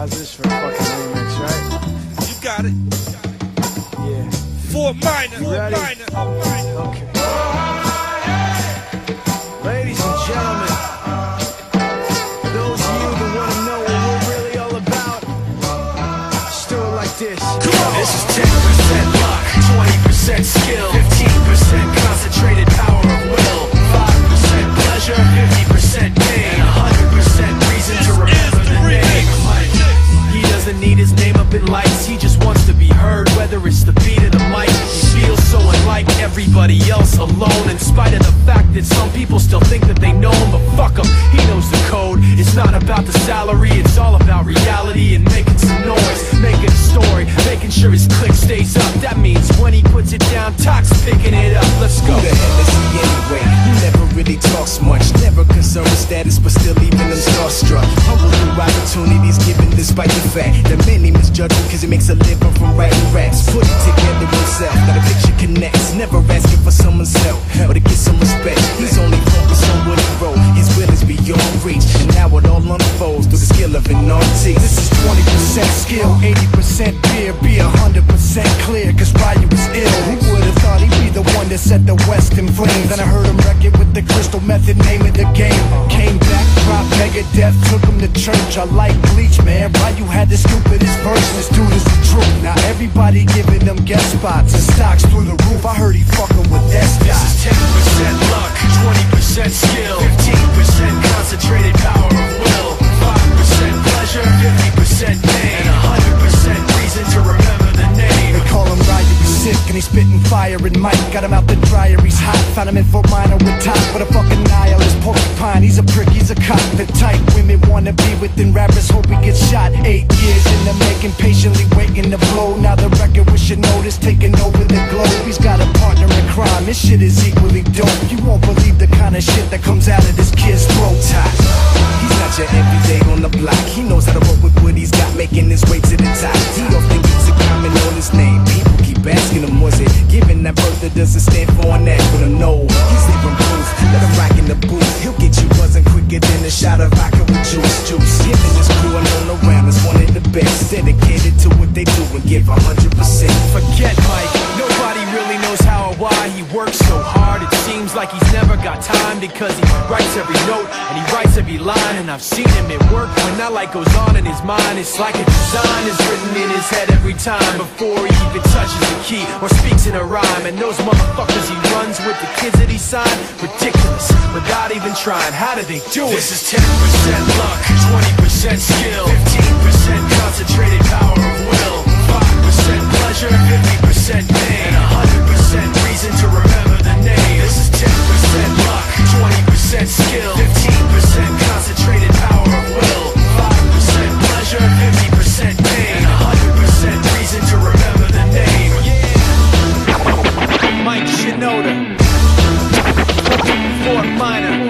How's this for a fucking remix, right? You got it. Yeah. Fort Minor. You ready? Okay. Ladies and gentlemen, for those of you that want to know what we're really all about, just do it like this. Come on. This is 10% luck, 20% skill, 15% concentrated power of will, 5% pleasure, 50% pain, 100% reason to remember the name. He doesn't need his name up in lights, he just wants to be heard, whether it's the beat of the mic. He feels so unlike everybody else, alone, in spite of the fact that some people still think that they know him, but fuck him, he knows the code. It's not about the salary, it's all about reality and making some noise, making a story, making sure his click stays up. That means when he puts it down, Toc's picking it up. Let's go. Who the hell is he anyway? He never really talks much, never concerned with status, but still even him starstruck. Humble through opportunities given despite the fact that many misjudge him cause he makes a living from writing raps. Put it together himself, got a picture connects, never asking for someone's help or to get some respect. He's only focused on what he wrote, his will is beyond reach, and now it all unfolds through the skill of an artist. This is 20% skill, 80% beer, be 100% clear, cause Ryu was ill. Who would've thought he'd be the one that set the West in flames? Then I heard him wreck it with the Crystal Method, name of the game. Came back, dropped Megadeth, took him to church. I like Bleach, man, Ryu had the stupidest verse. This dude is the truth. Now everybody giving them guest spots and stocks through the roof. I heard he fucking with This S-Dot. is 10% luck, 20% skill, 15% concentrated power of will, 5% pleasure, 50% pain, and 100% reason to remember the name. They call him Ryu, he's sick and he's spitting fire and Mike got him out the dryer, he's hot. Found him in Fort Minor with top, but a fucking nihilist porcupine. He's a prick, he's a cop. The type women wanna be within, rappers hope he gets shot. 8 years in the making, patiently waiting to blow. Now the record we should notice, taking over the globe. He's got a partner in crime, this shit is equally dope. You won't believe the kind of shit that comes out of this kid's throat. He's not your everyday on the block, he knows how to roll with what he's got, making his way to the top. He don't think it's a comment on his name, people keep asking him, was it giving that birth that doesn't stand for an acronym? No, he's leaving proof, let him rock in the booth. He'll get you buzzing quicker than a shot of vodka with juice. Him and his crew and all around is one of the best, dedicated to what they do and give 100%. Forget Mike, nobody really knows how or why he works so hard. It seems like he's never got time because he writes every note and he writes every line. And I've seen him at work when that light goes on in his mind. It's like a design is written in his head every time before he even touches the key or speaks in a rhyme. And those motherfuckers he runs with, the kids that he signed, ridiculous, without even trying. How did they do it? This is 10% luck, 20% skill, 15% concentrated power of will, 5% pleasure, 50% pain, and 100% reason to remember the name. This is 10% luck, 20% skill, 15% concentrated power of will, 5% pleasure, 50% pain, and 100% reason to remember the name. Yeah. Mike Shinoda, Fort Minor.